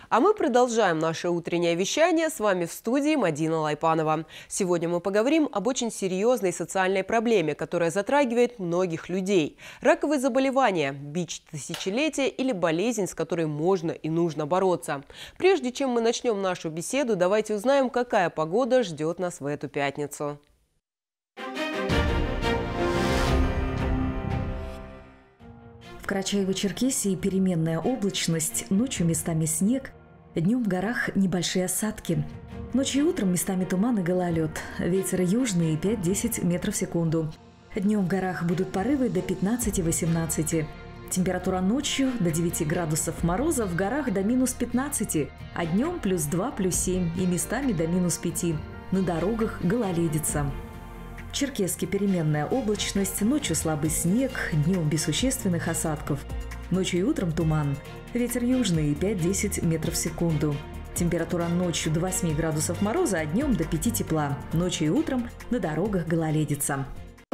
А мы продолжаем наше утреннее вещание. С вами в студии Мадина Лайпанова. Сегодня мы поговорим об очень серьезной социальной проблеме, которая затрагивает многих людей. Раковые заболевания, бич тысячелетия или болезнь, с которой можно и нужно бороться. Прежде чем мы начнем нашу беседу, давайте узнаем, какая погода ждет нас в эту пятницу. В Карачаево-Черкесии переменная облачность, ночью местами снег, днем в горах небольшие осадки. Ночью и утром местами туман и гололед. Ветер южный 5-10 метров в секунду. Днем в горах будут порывы до 15-18. Температура ночью до 9 градусов мороза, в горах до минус 15, а днем +2, +7 и местами до минус 5. На дорогах гололедица. В Черкесске переменная облачность, ночью слабый снег, днем без существенных осадков. Ночью и утром туман. Ветер южный 5-10 метров в секунду. Температура ночью до 8 градусов мороза, а днем до 5 тепла. Ночью и утром на дорогах гололедица.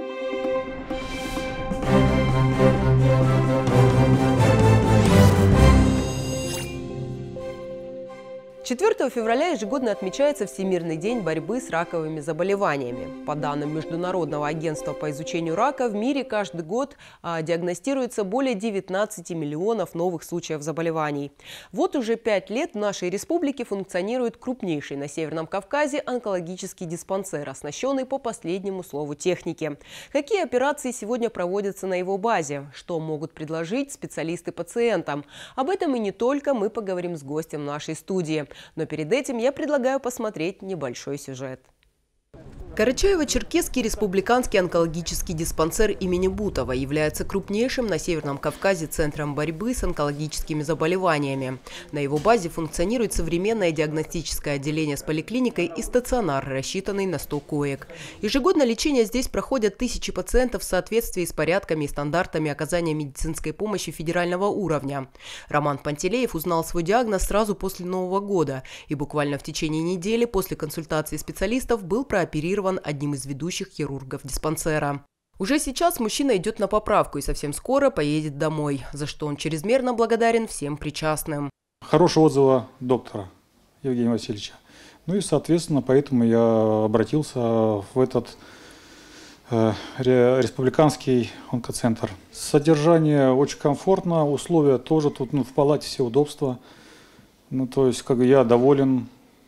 4 февраля ежегодно отмечается Всемирный день борьбы с раковыми заболеваниями. По данным Международного агентства по изучению рака, в мире каждый год диагностируется более 19 миллионов новых случаев заболеваний. Вот уже 5 лет в нашей республике функционирует крупнейший на Северном Кавказе онкологический диспансер, оснащенный по последнему слову техники. Какие операции сегодня проводятся на его базе? Что могут предложить специалисты пациентам? Об этом и не только мы поговорим с гостем нашей студии. Но перед этим я предлагаю посмотреть небольшой сюжет. Карачаево-Черкесский республиканский онкологический диспансер имени Бутова является крупнейшим на Северном Кавказе центром борьбы с онкологическими заболеваниями. На его базе функционирует современное диагностическое отделение с поликлиникой и стационар, рассчитанный на 100 коек. Ежегодно лечение здесь проходят тысячи пациентов в соответствии с порядками и стандартами оказания медицинской помощи федерального уровня. Роман Пантелеев узнал свой диагноз сразу после Нового года и буквально в течение недели после консультации специалистов был прооперирован одним из ведущих хирургов диспансера. Уже сейчас мужчина идет на поправку и совсем скоро поедет домой, за что он чрезмерно благодарен всем причастным. Хорошие отзывы доктора Евгения Васильевича. Ну и, соответственно, поэтому я обратился в этот республиканский онкоцентр. Содержание очень комфортно, условия тоже тут, в палате все удобства. То есть, я доволен.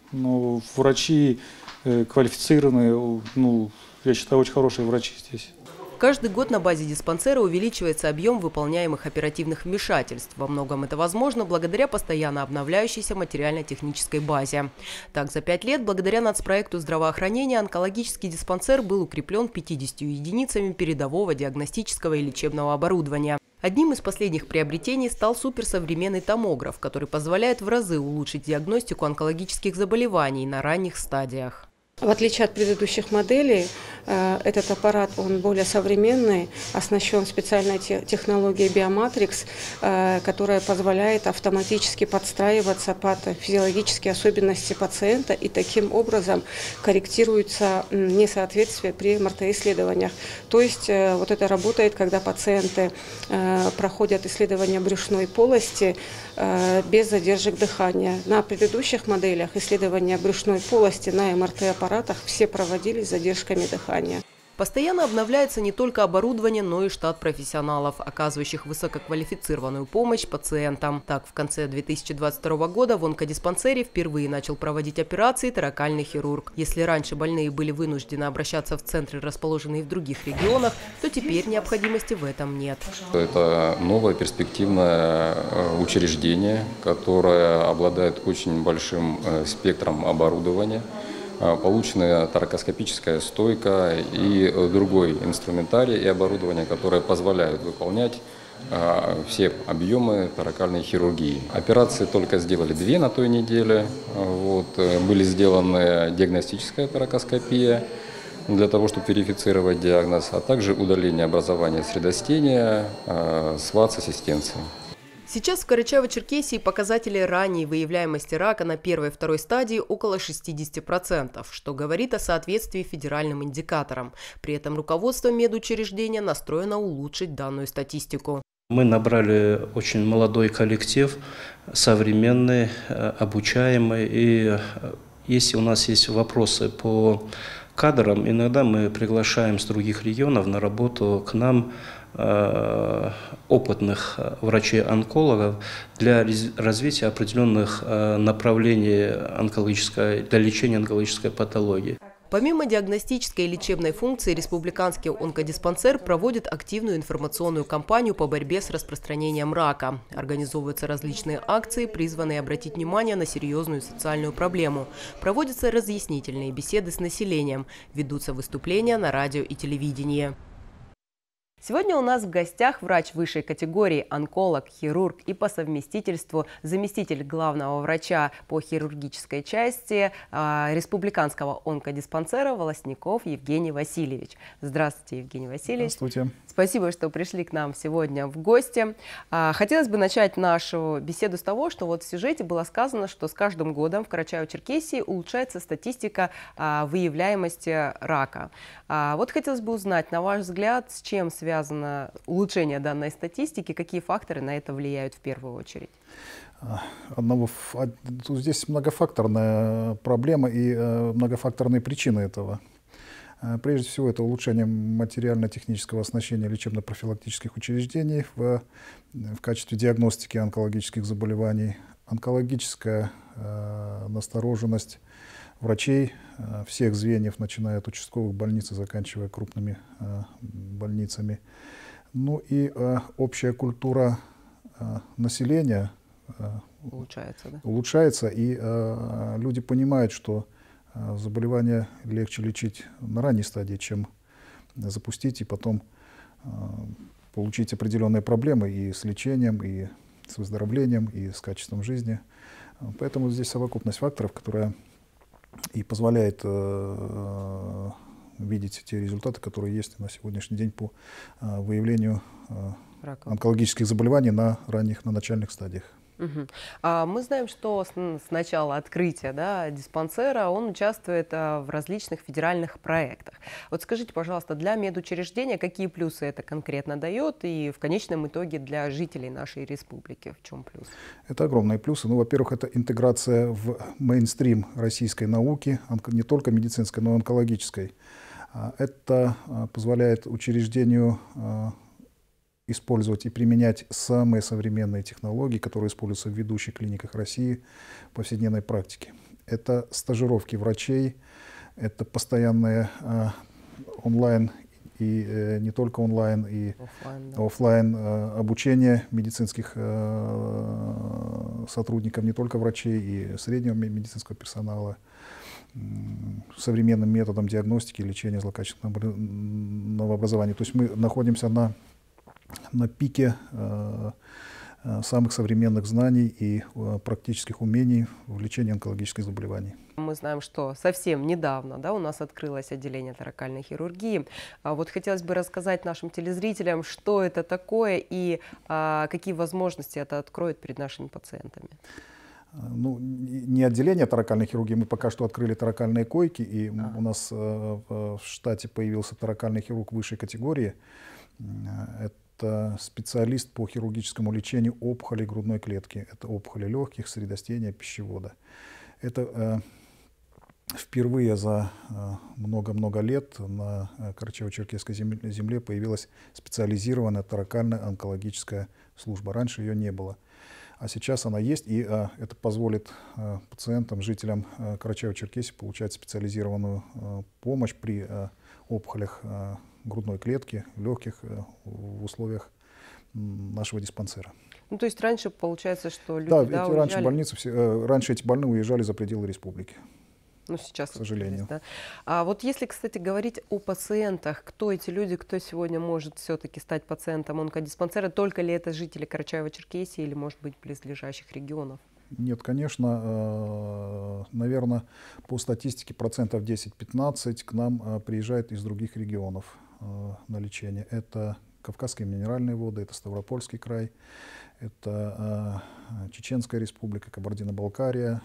Врачи квалифицированные, я считаю, очень хорошие врачи здесь. Каждый год на базе диспансера увеличивается объем выполняемых оперативных вмешательств. Во многом это возможно благодаря постоянно обновляющейся материально-технической базе. Так, за 5 лет, благодаря нацпроекту здравоохранения, онкологический диспансер был укреплен 50 единицами передового диагностического и лечебного оборудования. Одним из последних приобретений стал суперсовременный томограф, который позволяет в разы улучшить диагностику онкологических заболеваний на ранних стадиях. В отличие от предыдущих моделей, этот аппарат, он более современный, оснащен специальной технологией Biomatrix, которая позволяет автоматически подстраиваться под физиологические особенности пациента, и таким образом корректируется несоответствие при МРТ-исследованиях. То есть вот это работает, когда пациенты проходят исследования брюшной полости без задержек дыхания. На предыдущих моделях исследования брюшной полости на МРТ-аппаратах все проводились с задержками дыхания. Постоянно обновляется не только оборудование, но и штат профессионалов, оказывающих высококвалифицированную помощь пациентам. Так, в конце 2022 года в онкодиспансере впервые начал проводить операции торакальный хирург. Если раньше больные были вынуждены обращаться в центры, расположенные в других регионах, то теперь необходимости в этом нет. Это новое перспективное учреждение, которое обладает очень большим спектром оборудования. Получена торакоскопическая стойка и другой инструментарий и оборудование, которое позволяют выполнять все объемы торакальной хирургии. Операции только сделали 2 на той неделе. Были сделаны диагностическая торакоскопия для того, чтобы верифицировать диагноз, а также удаление образования средостения с ВАЦ-ассистенцией. Сейчас в Карачаево-Черкесии показатели ранней выявляемости рака на 1-2 стадии около 60%, что говорит о соответствии федеральным индикаторам. При этом руководство медучреждения настроено улучшить данную статистику. Мы набрали очень молодой коллектив, современный, обучаемый. И если у нас есть вопросы по кадрам, иногда мы приглашаем с других регионов на работу к нам опытных врачей-онкологов для развития определенных направлений для лечения онкологической патологии. Помимо диагностической и лечебной функции, республиканский онкодиспансер проводит активную информационную кампанию по борьбе с распространением рака. Организовываются различные акции, призванные обратить внимание на серьезную социальную проблему. Проводятся разъяснительные беседы с населением, ведутся выступления на радио и телевидении. Сегодня у нас в гостях врач высшей категории, онколог, хирург и по совместительству заместитель главного врача по хирургической части республиканского онкодиспансера Волосников Евгений Васильевич. Здравствуйте, Евгений Васильевич. Здравствуйте. Спасибо, что пришли к нам сегодня в гости. Хотелось бы начать нашу беседу с того, что вот в сюжете было сказано, что с каждым годом в Карачаево-Черкесии улучшается статистика выявляемости рака. Вот хотелось бы узнать, на ваш взгляд, с чем связано улучшение данной статистики, какие факторы на это влияют в первую очередь? Здесь многофакторная проблема и многофакторные причины этого. Прежде всего, это улучшение материально-технического оснащения лечебно-профилактических учреждений в качестве диагностики онкологических заболеваний, онкологическая настороженность врачей всех звеньев, начиная от участковых больниц и заканчивая крупными больницами. Ну и общая культура населения улучшается, и люди понимают, что заболевание легче лечить на ранней стадии, чем запустить и потом получить определенные проблемы и с лечением, и с выздоровлением, и с качеством жизни. Поэтому здесь совокупность факторов, которая и позволяет видеть те результаты, которые есть на сегодняшний день по выявлению онкологических заболеваний на начальных стадиях. Мы знаем, что с начала открытия диспансера он участвует в различных федеральных проектах. Вот скажите, пожалуйста, для медучреждения какие плюсы это конкретно дает и в конечном итоге для жителей нашей республики? В чем плюс? Это огромные плюсы. Ну, во-первых, это интеграция в мейнстрим российской науки, не только медицинской, но и онкологической. Это позволяет учреждению использовать и применять самые современные технологии, которые используются в ведущих клиниках России в повседневной практике. Это стажировки врачей, это постоянное онлайн и не только онлайн, и офлайн обучение медицинских сотрудников, не только врачей, и среднего медицинского персонала, современным методом диагностики и лечения злокачественного образования. То есть мы находимся на пике самых современных знаний и практических умений в лечении онкологических заболеваний. Мы знаем, что совсем недавно у нас открылось отделение торакальной хирургии. Вот хотелось бы рассказать нашим телезрителям, что это такое и какие возможности это откроет перед нашими пациентами. Ну, не отделение торакальной хирургии, мы пока что открыли торакальные койки, и у нас в штате появился торакальный хирург высшей категории. Это специалист по хирургическому лечению опухолей грудной клетки. Это опухоли легких, средостения, пищевода. Это впервые за много-много лет на Карачаево-Черкесской земле появилась специализированная торакальная онкологическая служба. Раньше ее не было. А сейчас она есть, и это позволит пациентам, жителям Карачаево-Черкесии получать специализированную помощь при опухолях грудной клетки, легких в условиях нашего диспансера. Ну, то есть раньше получается, что люди раньше эти больные уезжали за пределы республики. Ну, сейчас, к сожалению. А вот если, кстати, говорить о пациентах, кто эти люди, кто сегодня может все-таки стать пациентом онкодиспансера, только ли это жители Карачаево-Черкесии или, может быть, близлежащих регионов? Нет, конечно, наверное, по статистике процентов 10-15 к нам приезжает из других регионов на лечение. Это Кавказские минеральные воды, это Ставропольский край, это Чеченская республика, Кабардино-Балкария,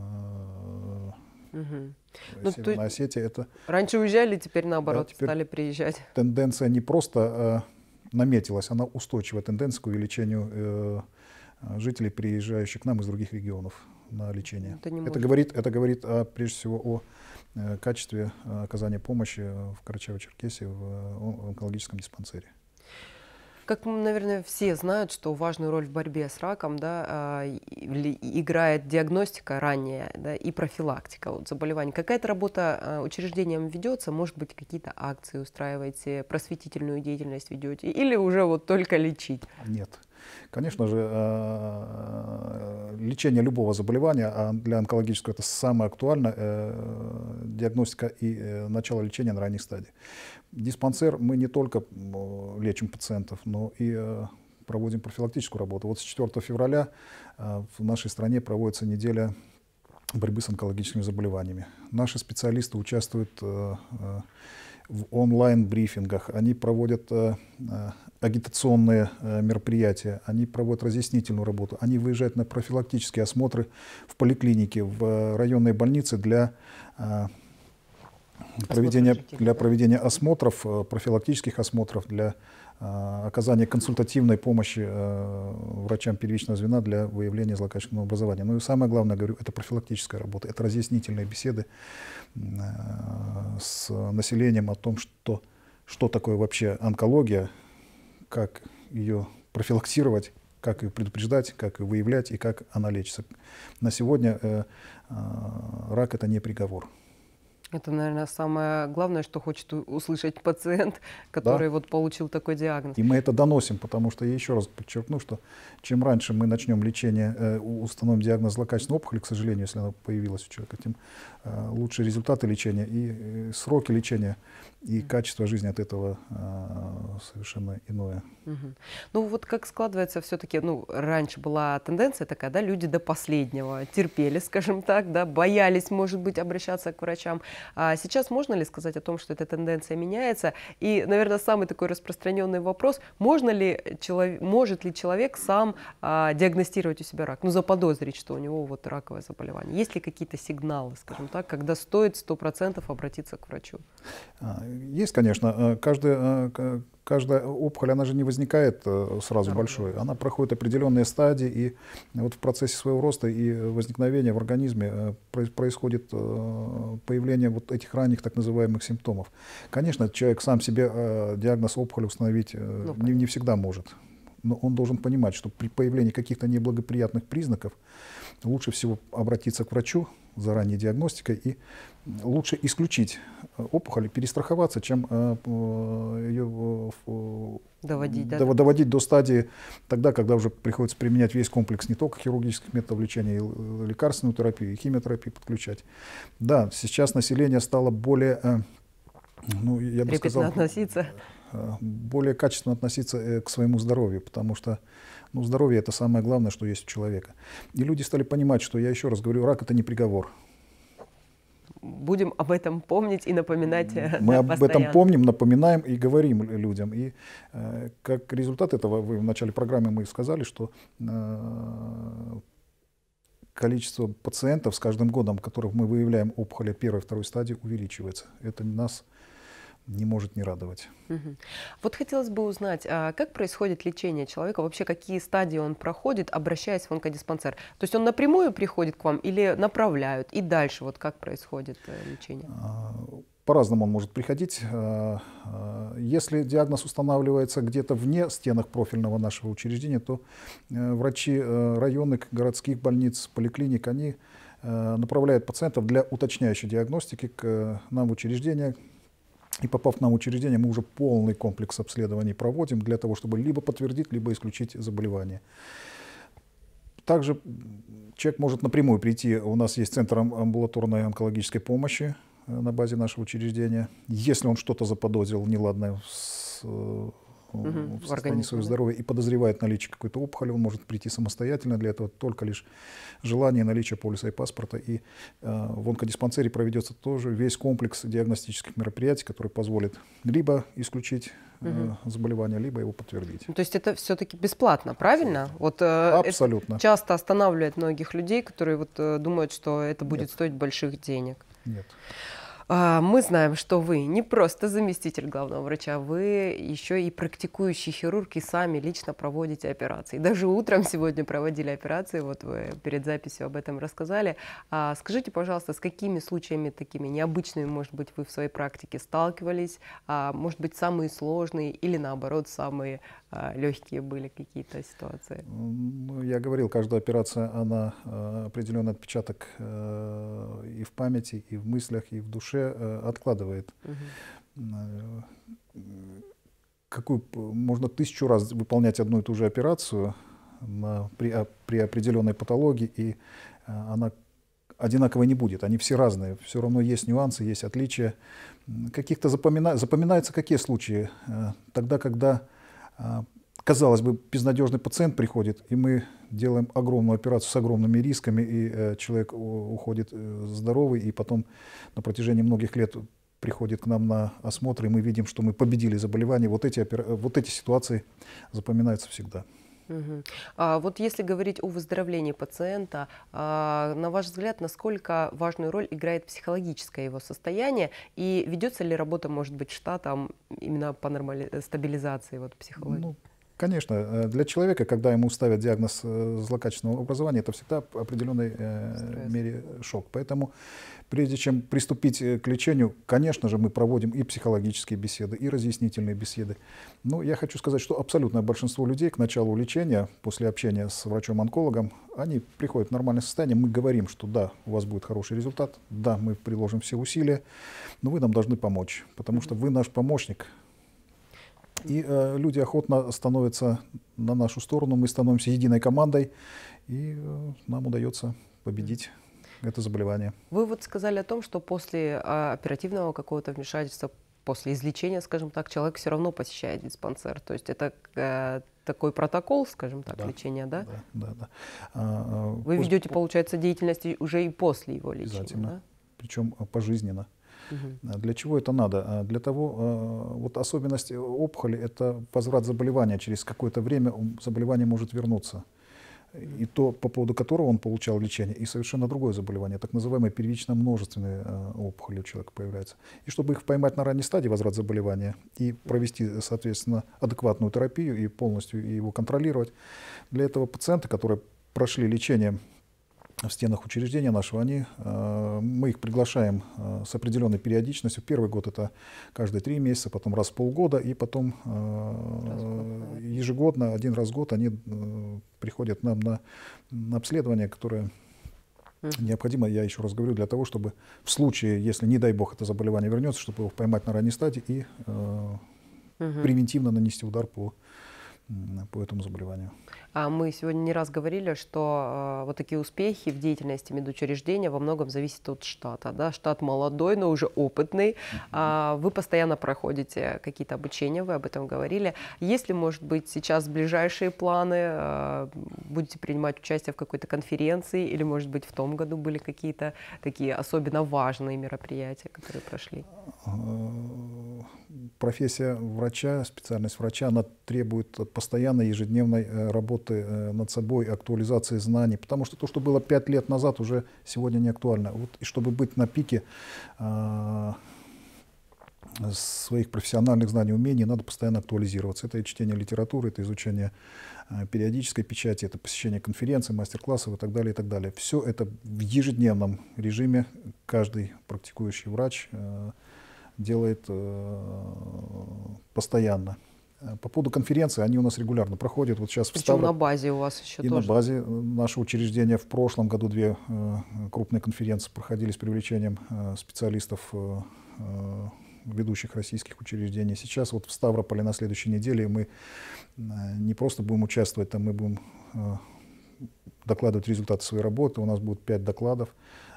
Северная Осетия. Это... Раньше уезжали, теперь наоборот, стали приезжать. Тенденция не просто наметилась, она устойчивая тенденция к увеличению жителей, приезжающих к нам из других регионов на лечение. Это говорит прежде всего о качестве оказания помощи в Карачаево-Черкесии в онкологическом диспансере. Как, наверное, все знают, что важную роль в борьбе с раком, да, играет диагностика ранняя, да, и профилактика заболеваний. Какая-то работа учреждением ведется, может быть, какие-то акции устраиваете, просветительную деятельность ведете, или уже вот только лечить? Нет. Конечно же, лечение любого заболевания, а для онкологического это самое актуальное, диагностика и начало лечения на ранней стадии. Диспансер, мы не только лечим пациентов, но и проводим профилактическую работу. Вот с 4 февраля в нашей стране проводится неделя борьбы с онкологическими заболеваниями. Наши специалисты участвуют в онлайн-брифингах, они проводят агитационные мероприятия, они проводят разъяснительную работу, они выезжают на профилактические осмотры в поликлинике, в районные больницы для проведения осмотров, профилактических осмотров, для оказания консультативной помощи врачам первичного звена для выявления злокачественного образования. Ну и самое главное, говорю, это профилактическая работа, это разъяснительные беседы с населением о том, что такое вообще онкология, как ее профилактировать, как ее предупреждать, как ее выявлять и как она лечится. На сегодня рак — это не приговор. Это, наверное, самое главное, что хочет услышать пациент, который вот получил такой диагноз. И мы это доносим, потому что я еще раз подчеркну, что чем раньше мы начнем лечение, установим диагноз злокачественной опухоли, к сожалению, если она появилась у человека, тем лучше результаты лечения и сроки лечения, и качество жизни от этого совершенно иное. Ну вот как складывается все-таки, ну раньше была тенденция такая, да, люди до последнего терпели, скажем так, да, боялись, может быть, обращаться к врачам. А сейчас можно ли сказать о том, что эта тенденция меняется? И, наверное, самый такой распространенный вопрос, может ли человек сам диагностировать у себя рак, ну заподозрить, что у него вот раковое заболевание? Есть ли какие-то сигналы, скажем так, когда стоит 100% обратиться к врачу? Есть, конечно. Каждая опухоль, она же не возникает сразу большой. Она проходит определенные стадии, и вот в процессе своего роста и возникновения в организме происходит появление вот этих ранних так называемых симптомов. Конечно, человек сам себе диагноз опухоли установить не всегда может. Но он должен понимать, что при появлении каких-то неблагоприятных признаков лучше всего обратиться к врачу за ранней диагностикой и лучше исключить опухоль, перестраховаться, чем ее доводить до стадии тогда, когда уже приходится применять весь комплекс не только хирургических методов лечения, и лекарственную терапию, и химиотерапию подключать. Да, сейчас население стало более, ну, я бы сказал, более качественно относиться к своему здоровью, потому что здоровье — это самое главное, что есть у человека. И люди стали понимать, что, я еще раз говорю, рак — это не приговор. Будем об этом помнить и напоминать Мы об этом помним, напоминаем и говорим людям. И как результат этого, в начале программы мы сказали, что количество пациентов с каждым годом, которых мы выявляем опухоли первой и второй стадии, увеличивается. Это нас не может не радовать. Вот хотелось бы узнать, как происходит лечение человека, вообще какие стадии он проходит, обращаясь в онкодиспансер? То есть он напрямую приходит к вам или направляют? И дальше вот как происходит лечение? По-разному он может приходить. Если диагноз устанавливается где-то вне стенах профильного нашего учреждения, то врачи районных, городских больниц, поликлиник, они направляют пациентов для уточняющей диагностики к нам в учреждение. И попав к нам в учреждение, мы уже полный комплекс обследований проводим для того, чтобы либо подтвердить, либо исключить заболевание. Также человек может напрямую прийти. У нас есть центр амбулаторной онкологической помощи на базе нашего учреждения. Если он что-то заподозрил неладное в состоянии своего здоровья и подозревает наличие какой-то опухоли, он может прийти самостоятельно. Для этого только лишь желание, наличие полиса и паспорта. И в онкодиспансере проведется тоже весь комплекс диагностических мероприятий, который позволит либо исключить заболевание, либо его подтвердить. То есть это все-таки бесплатно, правильно? Вот, абсолютно. Это часто останавливает многих людей, которые вот думают, что это будет стоить больших денег. Нет. Мы знаем, что вы не просто заместитель главного врача, вы еще и практикующий хирург и сами лично проводите операции. Даже утром сегодня проводили операции, вот вы перед записью об этом рассказали. Скажите, пожалуйста, с какими случаями такими необычными, может быть, вы в своей практике сталкивались? Может быть, самые сложные или наоборот, самые легкие были какие-то ситуации? Ну, я говорил, каждая операция, она определенный отпечаток и в памяти, и в мыслях, и в душе откладывает. Какую, можно 1000 раз выполнять одну и ту же операцию при определенной патологии, и она одинаковой не будет. Они все разные. Все равно есть нюансы, есть отличия. Каких-то запоминаются какие случаи? Тогда, когда, казалось бы, безнадежный пациент приходит, и мы делаем огромную операцию с огромными рисками, и человек уходит здоровый, и потом на протяжении многих лет приходит к нам на осмотр, и мы видим, что мы победили заболевание. Вот эти ситуации запоминаются всегда. Вот если говорить о выздоровлении пациента, на ваш взгляд, насколько важную роль играет психологическое его состояние, и ведется ли работа, может быть, штатом именно по стабилизации психологии? Ну, конечно, для человека, когда ему ставят диагноз злокачественного образования, это всегда в определенной мере шок. Поэтому прежде чем приступить к лечению, конечно же, мы проводим и психологические беседы, и разъяснительные беседы. Но я хочу сказать, что абсолютное большинство людей к началу лечения, после общения с врачом-онкологом, они приходят в нормальное состояние. Мы говорим, что да, у вас будет хороший результат, да, мы приложим все усилия, но вы нам должны помочь, потому что вы наш помощник. И люди охотно становятся на нашу сторону, мы становимся единой командой, и нам удается победить это заболевание. Вы вот сказали о том, что после оперативного какого-то вмешательства, после излечения, скажем так, человек все равно посещает диспансер. То есть это такой протокол, скажем так, лечения, да? Да. Вы ведете, получается, деятельность уже и после его лечения? Обязательно, да? Причем пожизненно. Для чего это надо? Для того, вот особенность опухоли — это возврат заболевания. Через какое-то время заболевание может вернуться. И то, по поводу которого он получал лечение, и совершенно другое заболевание, так называемые первично-множественные опухоли у человека появляются. И чтобы их поймать на ранней стадии, возврат заболевания, и провести, соответственно, адекватную терапию и полностью его контролировать, для этого пациенты, которые прошли лечение в стенах учреждения нашего, мы их приглашаем с определенной периодичностью. Первый год это каждые 3 месяца, потом раз в полгода, и потом ежегодно, 1 раз в год они приходят нам на обследование, которое необходимо, я еще раз говорю, для того, чтобы в случае, если, не дай бог, это заболевание вернется, чтобы его поймать на ранней стадии и превентивно нанести удар по этому заболеванию. Мы сегодня не раз говорили, что вот такие успехи в деятельности медучреждения во многом зависят от штата. Да? Штат молодой, но уже опытный. Вы постоянно проходите какие-то обучения, вы об этом говорили. Есть ли, может быть, сейчас ближайшие планы? Будете принимать участие в какой-то конференции? Или, может быть, в том году были какие-то такие особенно важные мероприятия, которые прошли? Профессия врача, специальность врача, она требует постоянной ежедневной работы над собой, актуализации знаний, потому что то, что было 5 лет назад, уже сегодня не актуально. Вот, и чтобы быть на пике своих профессиональных знаний, умений, надо постоянно актуализироваться. Это и чтение литературы, это изучение периодической печати, это посещение конференций, мастер-классов и так далее, и так далее. Все это в ежедневном режиме каждый практикующий врач делает постоянно. По поводу конференции, они у нас регулярно проходят. Вот сейчас причем на базе у вас еще тоже? И на базе. Наше учреждение в прошлом году 2 крупные конференции проходили с привлечением специалистов ведущих российских учреждений. Сейчас вот в Ставрополе на следующей неделе мы не просто будем участвовать, там мы будем докладывать результаты своей работы. У нас будет 5 докладов.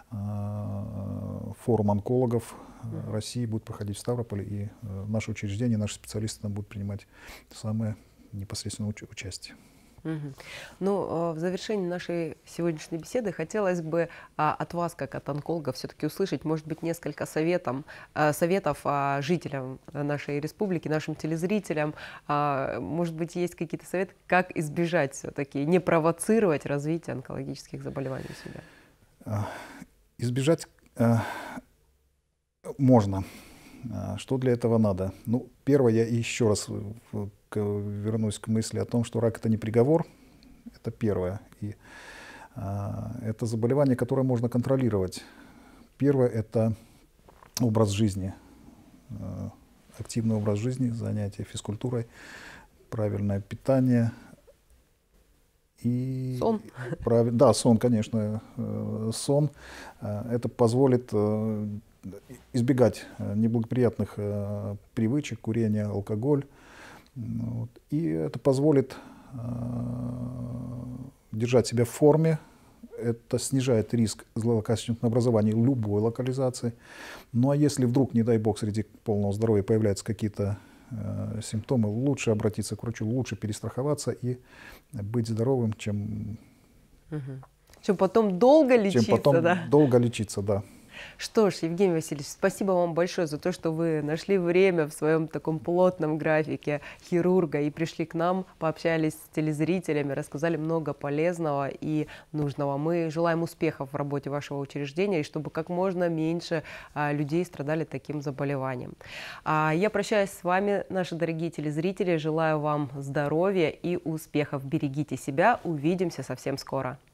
Форум онкологов России будет проходить в Ставрополе, и наши учреждения, наши специалисты там будут принимать самое непосредственное участие. Ну, в завершении нашей сегодняшней беседы хотелось бы от вас, как от онколога, все-таки услышать, может быть, несколько советов жителям нашей республики, нашим телезрителям. Может быть, есть какие-то советы, как избежать все-таки, не провоцировать развитие онкологических заболеваний у себя? Избежать Можно. Что для этого надо? Ну, первое, я еще раз вернусь к мысли о том, что рак — это не приговор, это первое. И это заболевание, которое можно контролировать. Первое — это образ жизни, активный образ жизни, занятия физкультурой, правильное питание. И сон. Да, сон, конечно. Сон. Это позволит избегать неблагоприятных привычек, курения, алкоголь. Вот. И это позволит держать себя в форме. Это снижает риск злокачественного образования любой локализации. Ну а если вдруг, не дай бог, среди полного здоровья появляются какие-то симптомы, лучше обратиться к врачу, лучше перестраховаться и быть здоровым, чем потом долго лечиться. Чем потом долго лечиться, да. Что ж, Евгений Васильевич, спасибо вам большое за то, что вы нашли время в своем таком плотном графике хирурга и пришли к нам, пообщались с телезрителями, рассказали много полезного и нужного. Мы желаем успехов в работе вашего учреждения и чтобы как можно меньше людей страдали таким заболеванием. Я прощаюсь с вами, наши дорогие телезрители, желаю вам здоровья и успехов. Берегите себя, увидимся совсем скоро.